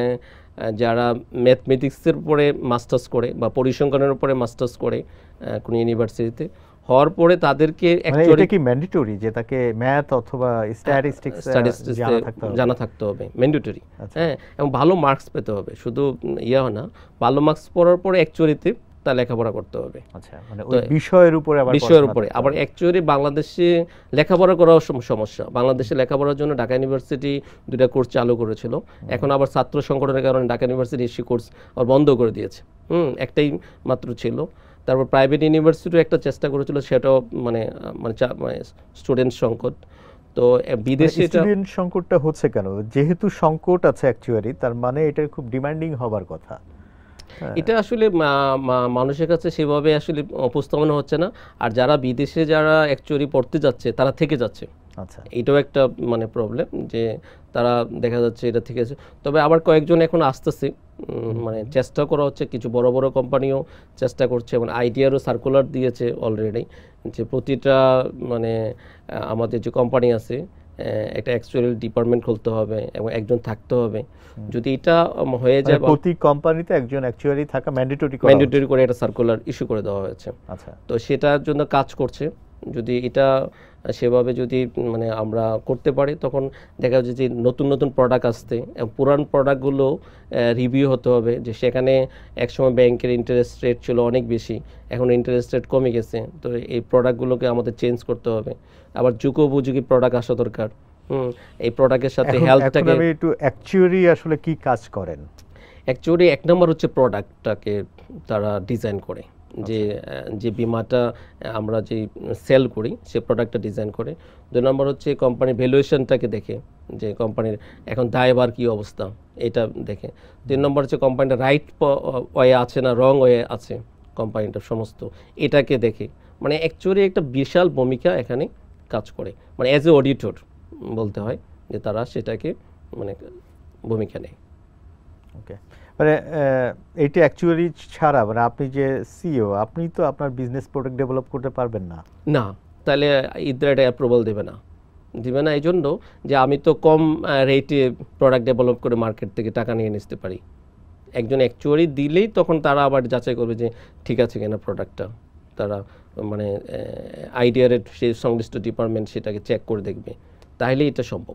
যারা ম্যাথমেটিক্সের উপরে মাস্টার্স করে বা পরিসংখ্যানের উপরে মাস্টার্স করে কোনো ইউনিভার্সিটিতে, হওয়ার পরে তাদেরকে অ্যাকচুয়ালি কি ম্যান্ডেটরি যে তাকে ম্যাথ অথবা স্ট্যাটিস্টিক্স জানা থাকতে হবে? ম্যান্ডেটরি, হ্যাঁ, এবং ভালো মার্কস পেতে হবে। শুধু ইয়া না, ভালো মার্কস পড়ার পরে অ্যাকচুয়ারিতে তা লেখাপড়া করতে হবে। আচ্ছা, মানে ওই বিষয়ের উপরে আবার অ্যাকচুয়ালি বাংলাদেশে লেখাপড়া করাও সমস্যা। বাংলাদেশে লেখাপড়ার জন্য ঢাকা ইউনিভার্সিটি 2টা কোর্স চালু করেছিল, এখন আবার ছাত্র সংগঠনের কারণে ঢাকা ইউনিভার্সিটি সেই কোর্স আর বন্ধ করে দিয়েছে। একটাই মাত্র ছিল। তারপর প্রাইভেট ইউনিভার্সিটিও একটা চেষ্টা করেছিল, সেটাও মানে স্টুডেন্ট সংকট। তো বিদেশে স্টুডেন্ট সংকটটা হচ্ছে কেন? যেহেতু সংকট আছে অ্যাকচুয়ালি, তার মানে এটা খুব ডিমান্ডিং হবার কথা। এটা আসলে মানুষের কাছে সেভাবে আসলে উপস্থাপন হচ্ছে না। আর যারা বিদেশে যারা অ্যাকচুয়ালি পড়তে যাচ্ছে তারা থেকে যাচ্ছে। আচ্ছা, এটাও একটা মানে প্রবলেম যে তারা দেখা যাচ্ছে এটা থেকে আছে। তবে আবার কয়েকজন এখন আসতেছে, মানে চেষ্টা করা হচ্ছে, কিছু বড় বড় কোম্পানিও চেষ্টা করছে, এবং আইডিয়ারও সার্কুলার দিয়েছে অলরেডি যে প্রতিটা মানে আমাদের যে কোম্পানি আছে একটা অ্যাকচুয়ালি ডিপার্টমেন্ট খুলতে হবে এবং একজন থাকতে হবে। যদি এটা হয়ে যায়, প্রতি কোম্পানিতে একজন অ্যাকচুয়ালি থাকা ম্যান্ডেটরি করে একটা সার্কুলার ইস্যু করে দেওয়া হয়েছে। আচ্ছা, তো সেটার জন্য কাজ করছে। যদি এটা সেভাবে যদি মানে আমরা করতে পারি, তখন দেখা যাচ্ছে যে নতুন নতুন প্রোডাক্ট আসতে, পুরান প্রোডাক্টগুলো রিভিউ হতে হবে। যে সেখানে একসময় ব্যাংকের ইন্টারেস্ট রেট ছিল অনেক বেশি, এখন ইন্টারেস্ট রেট কমে গেছে। তো এই প্রোডাক্টগুলোকে আমাদের চেঞ্জ করতে হবে। আবার যুগোপযোগী প্রোডাক্ট আসা দরকার। এই প্রোডাক্টের সাথে হেলথটাকে। আমি একটু অ্যাকচুয়ালি আসলে কি কাজ করেন? অ্যাকচুয়ালি এক নম্বর হচ্ছে প্রোডাক্টটাকে তারা ডিজাইন করে, যে বিমাটা আমরা যে সেল করি সে প্রোডাক্টটা ডিজাইন করে। 2 নম্বর হচ্ছে কোম্পানির ভ্যালুয়েশনটাকে দেখে, যে কোম্পানির এখন দায়ভার কী অবস্থা এটা দেখে। 3 নম্বর হচ্ছে কোম্পানিটা রাইট ওয়ে আছে না রং ওয়ে আছে কোম্পানিটার সমস্ত, এটাকে দেখে। মানে অ্যাকচুয়ালি একটা বিশাল ভূমিকা এখানে কাজ করে, মানে অ্যাজ এ অডিটর বলতে হয় যে তারা সেটাকে মানে ভূমিকা নেয়। ওকে, মানে এইটা অ্যাকচুয়ালি ছাড়া মানে আপনি যে সিইও, আপনি তো আপনার বিজনেস প্রোডাক্ট ডেভেলপ করতে পারবেন না। না, তাহলে ইদ্রা অ্যাপ্রুভাল দেবে না এই জন্য যে আমি তো কম রেটে প্রোডাক্ট ডেভেলপ করে মার্কেট থেকে টাকা নিয়ে নিতে পারি। একজন অ্যাকচুয়ালি দিলেই তখন তারা আবার যাচাই করবে যে ঠিক আছে কিনা প্রোডাক্টটা। তারা মানে আইডিয়ার সেই সংশ্লিষ্ট ডিপার্টমেন্ট সেটাকে চেক করে দেখবে, তাহলেই এটা সম্ভব।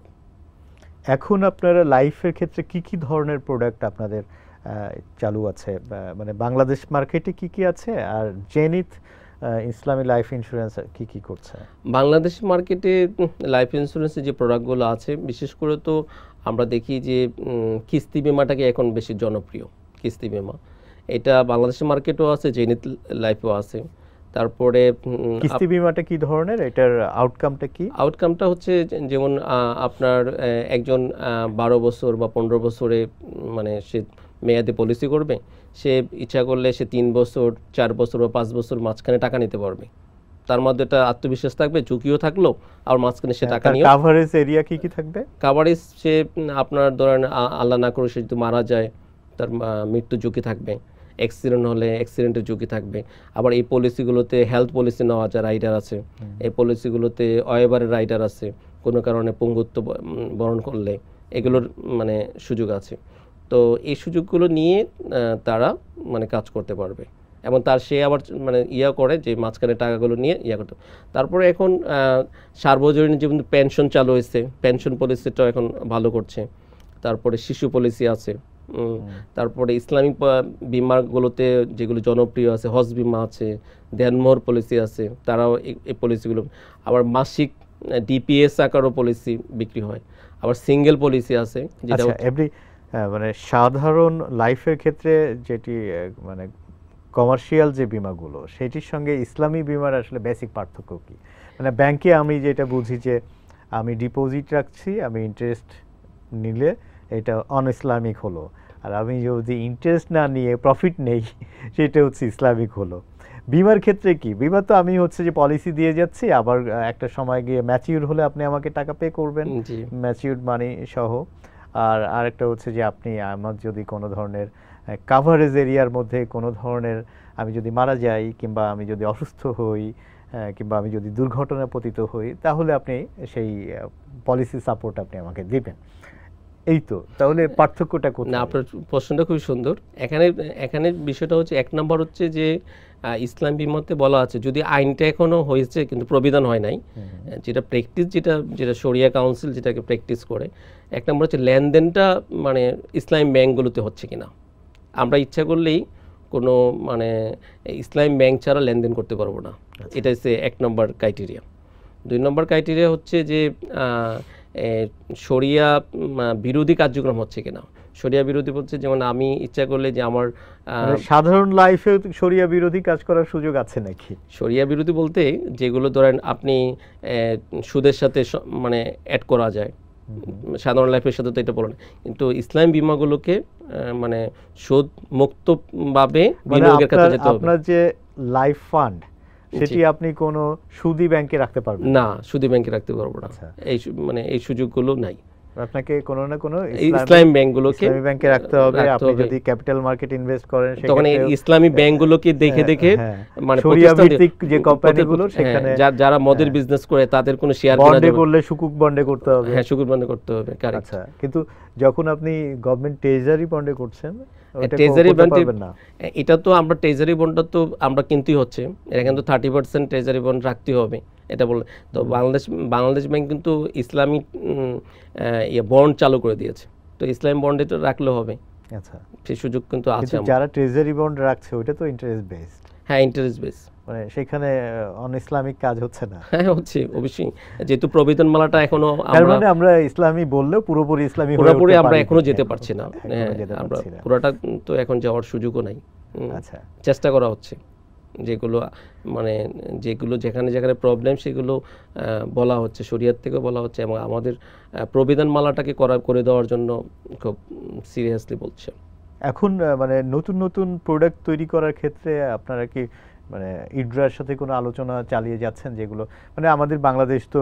এখন আপনারা লাইফের ক্ষেত্রে কি কি ধরনের প্রোডাক্ট আপনাদের চালু আছে, মানে বাংলাদেশ মার্কেটে কি কি আছে, আর জেনিথ ইসলামী লাইফ ইন্স্যুরেন্স কি কি করছে? বাংলাদেশ মার্কেটে লাইফ ইন্স্যুরেন্সের যে প্রোডাক্টগুলো আছে, বিশেষ করে তো আমরা দেখি যে কিস্তি বিমাটাকে এখন বেশি জনপ্রিয়। কিস্তি বিমা এটা বাংলাদেশের মার্কেটও আছে, জেনিথ লাইফও আছে। তারপরে কিস্তি বিমাটা কি ধরনের, এটার আউটকামটা কি? আউটকামটা হচ্ছে যেমন আপনার একজন 12 বছর বা 15 বছরে মানে সে মেয়াদে পলিসি করবে, সে ইচ্ছা করলে সে 3 বছর 4 বছর বা 5 বছর মাঝখানে টাকা নিতে পারবে। তার মধ্যে একটা আত্মবিশ্বাস থাকবে, ঝুঁকিও থাকলো, আর মাঝখানে সে টাকা নিয়ে। কভারেজ এরিয়া কি কি থাকবে? কভারেজ সে আপনার ধরেন আল্লাহ না করে সে যদি মারা যায়, তার মৃত্যু ঝুঁকি থাকবে। অ্যাক্সিডেন্ট হলে অ্যাক্সিডেন্টের ঝুঁকি থাকবে। আবার এই পলিসিগুলোতে হেলথ পলিসি নেওয়া যায়, রাইডার আছে। এই পলিসিগুলোতে ওয়েবারের রাইডার আছে, কোনো কারণে পঙ্গুত্ব বরণ করলে এগুলোর মানে সুযোগ আছে। তো এই সুযোগগুলো নিয়ে তারা মানে কাজ করতে পারবে, এবং সে আবার মানে করে যে মাঝখানে টাকাগুলো নিয়ে করতে। তারপরে এখন সার্বজনীন যেমন পেনশন চালু হয়েছে, পেনশন পলিসিটাও এখন ভালো করছে। তারপরে শিশু পলিসি আছে। তারপরে ইসলামিক বিমাগুলোতে যেগুলো জনপ্রিয় আছে, হজ বিমা আছে, দেনমোহর পলিসি আছে, তারাও এই পলিসিগুলো। আবার মাসিক ডিপিএস আকারও পলিসি বিক্রি হয়। আবার সিঙ্গেল পলিসি আছে, যেটা মানে সাধারণ লাইফের ক্ষেত্রে যেটি মানে কমার্শিয়াল যে বিমাগুলো সেটির সঙ্গে ইসলামী বিমার আসলে বেসিক পার্থক্য কি? মানে ব্যাংকে আমি যেটা বুঝি যে আমি ডিপোজিট রাখছি, আমি ইন্টারেস্ট নিলে এটা অন ইসলামিক হলো, আর আমি যদি ইন্টারেস্ট না নিয়ে প্রফিট নেই সেটা হচ্ছে ইসলামিক হলো। বিমার ক্ষেত্রে কি? বিমা তো আমি হচ্ছে যে পলিসি দিয়ে যাচ্ছি, আবার একটা সময় গিয়ে ম্যাচিউর হলে আপনি আমাকে টাকা পে করবেন, ম্যাচিউরড মানি সহ। আর আরেকটা হচ্ছে যে আপনি আমার যদি কোনো ধরনের কাভারেজ এরিয়ার মধ্যে কোনো ধরনের আমি যদি মারা যাই, কিংবা আমি যদি অসুস্থ হই, কিংবা আমি যদি দুর্ঘটনায় পতিত হই, তাহলে আপনি সেই পলিসি সাপোর্ট আপনি আমাকে দিবেন। এই তো, তাহলে পার্থক্যটা কোথায়? না, আপনার প্রশ্নটা খুবই সুন্দর। এখানে বিষয়টা হচ্ছে, এক নম্বর হচ্ছে যে ইসলাম বিমতে বলা আছে, যদি আইনটা এখনো হয়েছে কিন্তু প্রবিধান হয় নাই, যেটা প্র্যাকটিস, যেটা শরিয়া কাউন্সিল যেটাকে প্র্যাকটিস করে, এক নম্বর হচ্ছে লেনদেনটা মানে ইসলামী ব্যাংকগুলোতে হচ্ছে কিনা। আমরা ইচ্ছা করলেই কোনো মানে ইসলামী ব্যাংক ছাড়া লেনদেন করতে পারবো না, এটা হচ্ছে এক নম্বর ক্রাইটেরিয়া। দুই নম্বর ক্রাইটেরিয়া হচ্ছে যে শরিয়া বিরোধী কার্যক্রম হচ্ছে কিনা। শরিয়া বিরোধী বলছে যেমন আমি ইচ্ছা করলে যে আমার সাধারণ লাইফে শরিয়া বিরোধী কাজ করার সুযোগ আছে নাকি? শরিয়া বিরোধী বলতে যেগুলো ধরেন আপনি সুদের সাথে মানে অ্যাড করা যায়, সাধারণ লাইফের সাথে তো এটা বলে না, কিন্তু ইসলাম বিমাগুলোকে মানে সুদ মুক্তভাবে বিনিয়োগের ক্ষেত্রে যেতে হবে। আপনার যে লাইফ ফান্ড সেটি আপনি কোনো সুদী ব্যাংকে রাখতে পারবেন না? সুদী ব্যাংকে রাখতে পারবো না, এই মানে এই সুযোগগুলো নাই। আপনাকে কোনো না কোনো ইসলামী ব্যাংকগুলোকে ব্যাংকে রাখতে হবে। আপনি যদি ক্যাপিটাল মার্কেট ইনভেস্ট করেন তখন এই ইসলামী ব্যাংকগুলোকে দেখে মানে শরিয়া ভিত্তিক যে কোম্পানিগুলো, সেখানে যারা মদের বিজনেস করে তাদের কোনো শেয়ার বন্ডে করলে সুকুক বন্ডে করতে হবে। হ্যাঁ, সুকুক বন্ডে করতে হবে। আচ্ছা, কিন্তু যখন আপনি গভর্নমেন্ট ট্রেজারি বন্ডে করছেন, ট্রেজারি বন্ডে, এটা তো আমরা ট্রেজারি বন্ডটা তো আমরা কিনতেই হচ্ছে, এটা কিন্তু 30% ট্রেজারি বন্ড রাখতে হবে এটা বলে। তো বাংলাদেশ ব্যাংক কিন্তু ইসলামিক বন্ড চালু করে দিয়েছে, তো ইসলামিক বন্ডে তো রাখলে হবে। আচ্ছা, সেই সুযোগ কিন্তু আছে। যারা ট্রেজারি বন্ড রাখছে ওটা তো ইন্টারেস্ট বেসড। হ্যাঁ, ইন্টারেস্ট বেস, মানে সেখানে অন ইসলামিক কাজ হচ্ছে না। হ্যাঁ, হচ্ছে অবশ্যই, যেহেতু প্রবিধানমালাটা এখনো আমরা ইসলামী বললেও পুরোপুরি ইসলামী পুরোপুরি আমরা এখনো যেতে পারছি না। আমরা পুরোটা তো এখন যাওয়ার সুযোগও নাই। আচ্ছা, চেষ্টা করা হচ্ছে, যেগুলো মানে যেখানে যেখানে প্রবলেম সেগুলো বলা হচ্ছে, শরিয়াত থেকে বলা হচ্ছে, এবং আমাদের প্রবিধানমালাটাকে করে দেওয়ার জন্য খুব সিরিয়াসলি বলছে। এখন মানে নতুন নতুন প্রোডাক্ট তৈরি করার ক্ষেত্রে আপনারা কি মানে ইডরার সাথে কোনো আলোচনা চালিয়ে যাচ্ছেন? যেগুলো মানে আমাদের বাংলাদেশ তো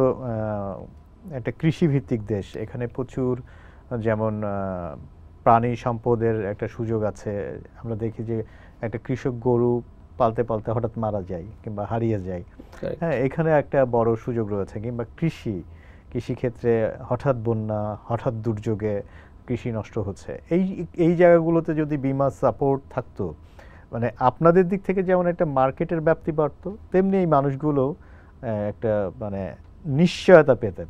একটা কৃষি ভিত্তিক দেশ, এখানে প্রচুর যেমন প্রাণী সম্পদের একটা সুযোগ আছে। আমরা দেখি যে একটা কৃষক গরু পালতে পালতে হঠাৎ মারা যায় কিংবা হারিয়ে যায়। হ্যাঁ, এখানে একটা বড় সুযোগ রয়েছে। কিংবা কৃষি ক্ষেত্রে হঠাৎ বন্যা, হঠাৎ দুর্যোগে কৃষি নষ্ট হচ্ছে, এই জায়গাগুলোতে যদি বিমা সাপোর্ট থাকতো, মানে আপনাদের দিক থেকে যেমন একটা মার্কেটের ব্যাপ্তি বাড়তো, তেমনি এই মানুষগুলো একটা মানে নিশ্চয়তা পেতেন।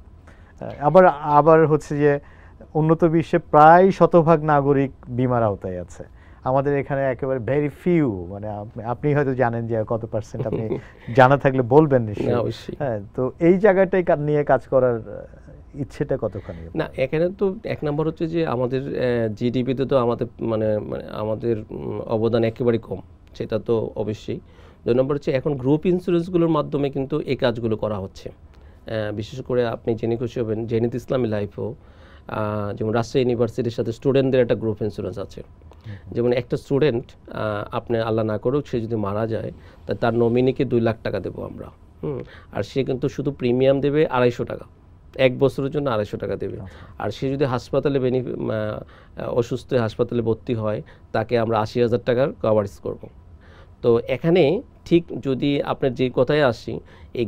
আবার হচ্ছে যে উন্নত বিশ্বে প্রায় 100% নাগরিক বিমার আওতায় আছে, আমাদের এখানে একেবারে ভেরি ফিউ, মানে আপনি হয়তো জানেন যে কত পার্সেন্ট, আপনি জানা থাকলে বলবেন নিশ্চয়ই। হ্যাঁ, তো এই জায়গাটাই নিয়ে কাজ করার ইচ্ছেটা কতখানি? না, এখানে তো এক নম্বর হচ্ছে যে আমাদের জিডিপিতে তো আমাদের মানে আমাদের অবদান একেবারে কম, সেটা তো অবশ্যই। দুই নম্বর হচ্ছে এখন গ্রুপ ইন্স্যুরেন্সগুলোর মাধ্যমে কিন্তু এই কাজগুলো করা হচ্ছে। বিশেষ করে আপনি জেনে খুশি হবেন, জেনিত ইসলামী লাইফও যেমন রাজশাহী ইউনিভার্সিটির সাথে স্টুডেন্টদের একটা গ্রুপ ইন্স্যুরেন্স আছে। যেমন একটা স্টুডেন্ট, আপনি আল্লাহ না করুক সে যদি মারা যায়, তার নমিনিকে 2 লাখ টাকা দেবো আমরা। আর সে কিন্তু শুধু প্রিমিয়াম দেবে 250 টাকা, 1 বছরের জন্য 250 টাকা দেবে। আর সে যদি হাসপাতালে অসুস্থ হাসপাতালে ভর্তি হয়, তাকে আমরা 80,000 টাকার কভারেজ করব। তো এখানে ঠিক যদি আপনার যে কথায় আসি, এই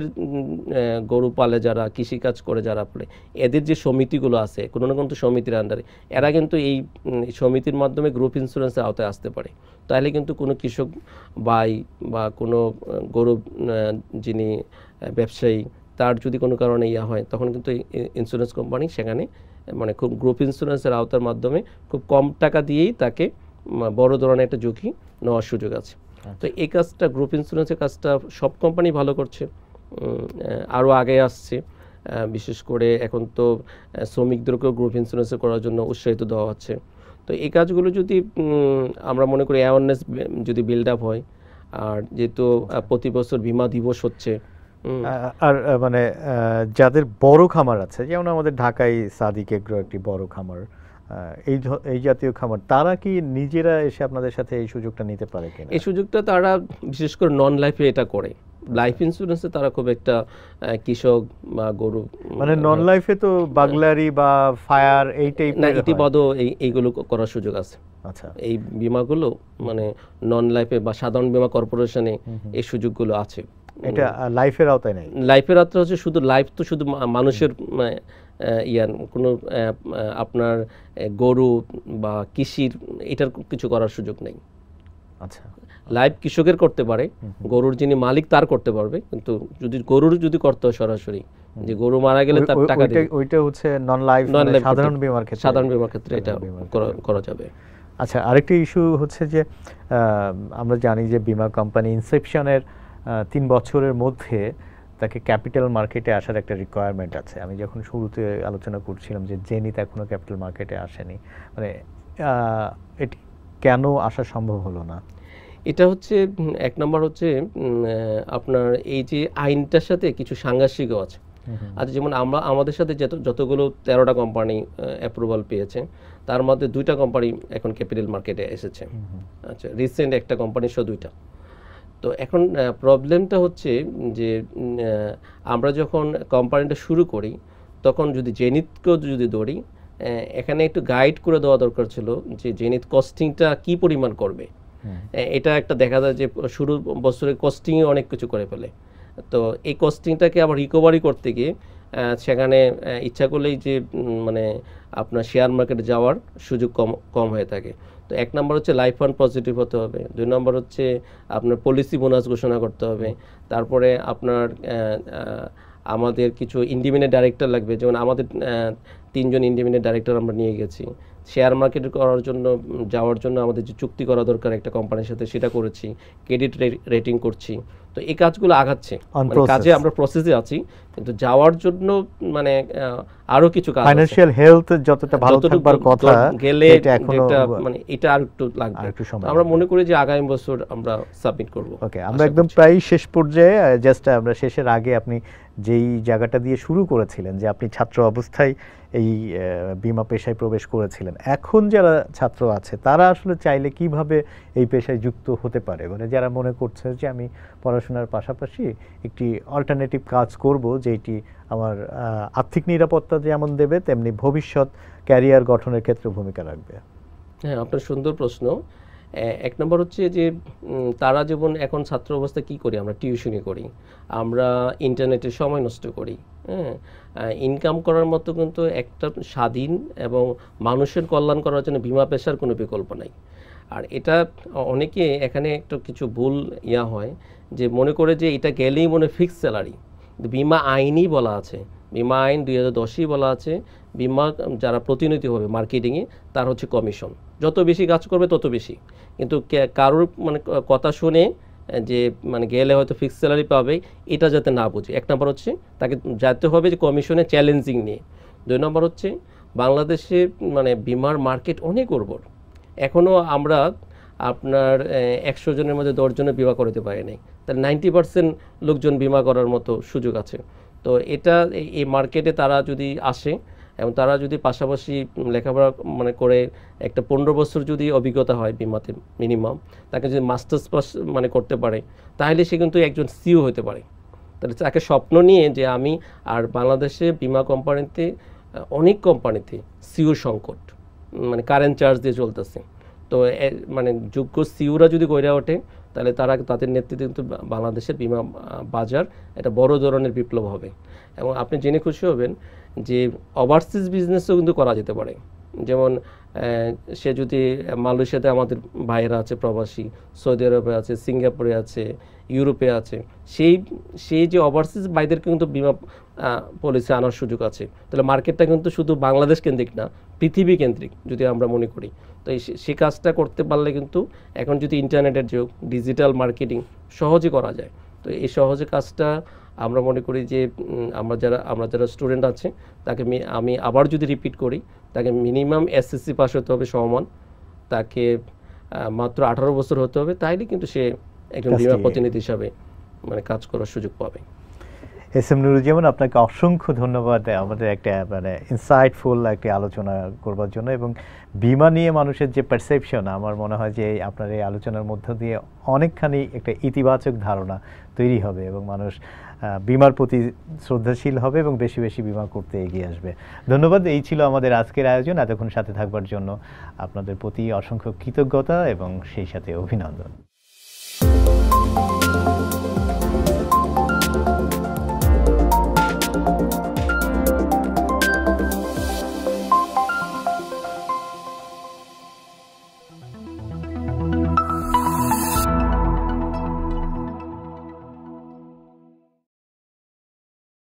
গরু পালে যারা, কৃষিকাজ করে যারা, এদের যে সমিতিগুলো আছে, কোনো না কোনো সমিতির আন্ডারে, এরা কিন্তু এই সমিতির মাধ্যমে গ্রুপ ইন্স্যুরেন্সের আওতায় আসতে পারে। তাহলে কিন্তু কোনো কৃষক ভাই বা কোনো গরু যিনি ব্যবসায়ী, তার যদি কোনো কারণে হয়, তখন কিন্তু ইন্স্যুরেন্স কোম্পানি সেখানে মানে খুব গ্রুপ ইন্স্যুরেন্সের আওতার মাধ্যমে খুব কম টাকা দিয়েই তাকে বড় ধরনের একটা ঝুঁকি নেওয়ার সুযোগ আছে। তো এই কাজটা, গ্রুপ ইন্স্যুরেন্সের কাজটা সব কোম্পানি ভালো করছে, আরও আগে আসছে। বিশেষ করে এখন তো শ্রমিকদেরকেও গ্রুপ ইন্স্যুরেন্স করার জন্য উৎসাহিত দেওয়া হচ্ছে। তো এই কাজগুলো যদি আমরা মনে করি অ্যাওয়ারনেস যদি বিল্ড আপ হয়, আর যেহেতু প্রতি বছর বীমা দিবস হচ্ছে, আর মানে যাদের বড় খামার আছে, যেমন আমাদের ঢাকায় সাদিক এগ্রো একটি বড় খামার, এই জাতীয় খামার, তারা কি নিজেরা এসে আপনাদের সাথে এই সুযোগটা নিতে পারে কিনা? এই সুযোগটা তারা বিশেষ করে নন লাইফে এটা করে। লাইফ ইন্স্যুরেন্সে তারা খুব একটা কৃষক বা গরু, মানে নন লাইফে তো বাগলারি বা ফায়ার এই টাইপের না, ইতিবাদও এইগুলো করার সুযোগ আছে। আচ্ছা, এই বীমাগুলো মানে নন লাইফে বা সাধারণ বীমা কর্পোরেশনে এই সুযোগগুলো আছে। এটা লাইফের আওতায় নাই? লাইফের আওতায় হচ্ছে শুধু লাইফ, তো শুধু মানুষের কোনো আপনার গরু বা কৃষির এটার কিছু করার সুযোগ নেই। আচ্ছা, লাইফ কৃষকের করতে পারে, গরুর যিনি মালিক তার করতে পারবে, কিন্তু যদি গরুর যদি করতে হয় সরাসরি, যে গরু মারা গেলে তার টাকা দেবে, ওইটা হচ্ছে নন লাইফ, সাধারণ বীমার ক্ষেত্রে, সাধারণ বীমার ক্ষেত্রে এটা করা যাবে। আচ্ছা, আরেকটি ইস্যু হচ্ছে যে আমরা জানি যে বীমা কোম্পানি ইনসেপশনের 3 বছরের মধ্যে তাকে ক্যাপিটাল মার্কেটে আসার একটা রিকোয়ারমেন্ট আছে। আমি যখন শুরুতে আলোচনা করছিলাম যে জেনিত এখনো ক্যাপিটাল মার্কেটে আসেনি, মানে এটি কেন আসা সম্ভব হলো না? এটা হচ্ছে এক নম্বর হচ্ছে আপনার এই যে আইনটার সাথে কিছু সাংঘর্ষিকও আছে। আচ্ছা, যেমন আমাদের সাথে যতগুলো 13টা কোম্পানি অ্যাপ্রুভাল পেয়েছে, তার মধ্যে 2টা কোম্পানি এখন ক্যাপিটাল মার্কেটে এসেছে। আচ্ছা, রিসেন্ট একটা কোম্পানি সহ 2টা। তো এখন প্রবলেমটা হচ্ছে যে আমরা যখন কোম্পানিটা শুরু করি, তখন যদি জেনিতকেও যদি ধরি, এখানে একটু গাইড করে দেওয়া দরকার ছিল যে জেনিত কস্টিংটা কি পরিমাণ করবে। এটা একটা দেখা যায় যে শুরু বছরের কস্টিংয়ে অনেক কিছু করে ফেলে। তো এই কস্টিংটাকে আবার রিকভারি করতে গিয়ে সেখানে ইচ্ছা করলেই যে মানে আপনার শেয়ার মার্কেটে যাওয়ার সুযোগ কম হয়ে থাকে। তো 1 নম্বর হচ্ছে লাইফ ফান্ড পজিটিভ হতে হবে, 2 নম্বর হচ্ছে আপনার পলিসি বোনাস ঘোষণা করতে হবে, তারপরে আপনার আমাদের কিছু ইন্ডিপেন্ডেন্ট ডাইরেক্টর লাগবে। যেমন আমাদের 3জন ইন্ডিপেন্ডেন্ট ডাইরেক্টর আমরা নিয়ে গেছি। শেয়ার মার্কেট করার জন্য যাওয়ার জন্য আমাদের যে চুক্তি করা দরকার একটা কোম্পানির সাথে, সেটা করেছি, ক্রেডিট রেটিং করছি। তো এই কাজগুলো আগাচ্ছে, কাজে আমরা প্রসেসে আছি, কিন্তু যাওয়ার জন্য মানে আরো কিছু কাজ, ফাইনান্সিয়াল হেলথ যতটা ভালো থাকবার কথা গেলে মানে এটা আর একটু লাগবে। আমরা মনে করি যে আগামী বছর আমরা সাবমিট করব। ওকে, আমরা একদম প্রায় শেষ পর্যায়ে, জাস্ট আমরা শেষের আগে আপনি যেই জায়গাটা দিয়ে শুরু করেছিলেন যে আপনি ছাত্র অবস্থায় এই বীমা পেশায় প্রবেশ করেছিলেন, এখন যারা ছাত্র আছে তারা আসলে চাইলে কিভাবে এই পেশায় যুক্ত হতে পারে? মানে যারা মনে করছে যে আমি পড়াশোনার পাশাপাশি একটি অল্টারনেটিভ কাজ করব, যেটি আমার আর্থিক নিরাপত্তা যেমন দেবে, তেমনি ভবিষ্যৎ ক্যারিয়ার গঠনের ক্ষেত্রে ভূমিকা রাখবে। হ্যাঁ, আপনার সুন্দর প্রশ্ন। 1 নম্বর হচ্ছে যে তারা যেমন এখন ছাত্র অবস্থায় কী করি, আমরা টিউশনি করি, আমরা ইন্টারনেটে সময় নষ্ট করি, হ্যাঁ, ইনকাম করার মতো কিন্তু একটা স্বাধীন এবং মানুষের কল্যাণ করার জন্য বীমা পেশার কোনো বিকল্প নাই। আর এটা অনেকে এখানে একটা কিছু ভুল হয় যে মনে করে যে এটা গেলেই মনে ফিক্স স্যালারি। বীমা আইনই বলা আছে, বীমা আইন 2010ই বলা আছে, বীমা যারা প্রতিনিধি হবে মার্কেটিংয়ে তার হচ্ছে কমিশন, যত বেশি কাজ করবে তত বেশি। কিন্তু কারোর মানে কথা শুনে যে মানে গেলে হয়তো ফিক্স স্যালারি পাবে, এটা যাতে না বুঝে। 1 নম্বর হচ্ছে তাকে যেতে হবে যে কমিশনে চ্যালেঞ্জিং নিয়ে। 2 নম্বর হচ্ছে বাংলাদেশে মানে বীমার মার্কেট অনেক উর্বর, এখনও আমরা আপনার 100 জনের মধ্যে 10 জনের বীমা করতে পারি নাই, তাহলে 90% লোকজন বীমা করার মতো সুযোগ আছে। তো এটা এই মার্কেটে তারা যদি আসে এবং তারা যদি পাশাপাশি লেখাপড়া মানে করে একটা 15 বছর যদি অভিজ্ঞতা হয় বিমাতে মিনিমাম, তাকে যদি মাস্টার্স পাস মানে করতে পারে, তাহলে সে কিন্তু একজন সিও হতে পারে। তাহলে তাকে স্বপ্ন নিয়ে যে আমি, আর বাংলাদেশে বীমা কোম্পানিতে অনেক কোম্পানিতে সিও সংকট, মানে কারেন্ট চার্জ দিয়ে চলতেছে। তো মানে যোগ্য সিওরা যদি গড়ে ওঠে, তাহলে তাদের নেতৃত্বে কিন্তু বাংলাদেশের বীমা বাজার একটা বড় ধরনের বিপ্লব হবে। এবং আপনি জেনে খুশি হবেন যে ওভারসিজ বিজনেসও কিন্তু করা যেতে পারে। যেমন সে যদি মালয়েশিয়াতে আমাদের ভাইয়েরা আছে প্রবাসী, সৌদি আরবে আছে, সিঙ্গাপুরে আছে, ইউরোপে আছে, সেই যে ওভারসিজ ভাইদেরকে কিন্তু বীমা পলিসি আনার সুযোগ আছে। তাহলে মার্কেটটা কিন্তু শুধু বাংলাদেশ কেন্দ্রিক না, পৃথিবী কেন্দ্রিক যদি আমরা মনে করি। তো সেই কাজটা করতে পারলে কিন্তু এখন যদি ইন্টারনেটের যুগ, ডিজিটাল মার্কেটিং সহজে করা যায়, তো এই সহজে কাজটা আমরা মনে করি যে আমরা যারা স্টুডেন্ট আছে তাকে আমি আবার যদি রিপিট করি, তাকে মিনিমাম এসএসসি পাস হতে হবে সমমান, তাকে মাত্র 18 বছর হতে হবে, তাইলে কিন্তু সে একজন বীমা প্রতিনিধি হিসাবে মানে কাজ করার সুযোগ পাবে। SM নুরুজ্জামান, আপনাকে অসংখ্য ধন্যবাদ আমাদের একটা মানে ইনসাইটফুল একটি আলোচনা করবার জন্য, এবং বীমা নিয়ে মানুষের যে পারসেপশন, আমার মনে হয় যে আপনার এই আলোচনার মধ্য দিয়ে অনেকখানি একটা ইতিবাচক ধারণা তৈরি হবে এবং মানুষ বীমার প্রতি শ্রদ্ধাশীল হবে এবং বেশি বেশি বীমা করতে এগিয়ে আসবে। ধন্যবাদ। এই ছিল আমাদের আজকের আয়োজন। এতক্ষণ সাথে থাকবার জন্য আপনাদের প্রতি অসংখ্য কৃতজ্ঞতা এবং সেই সাথে অভিনন্দন।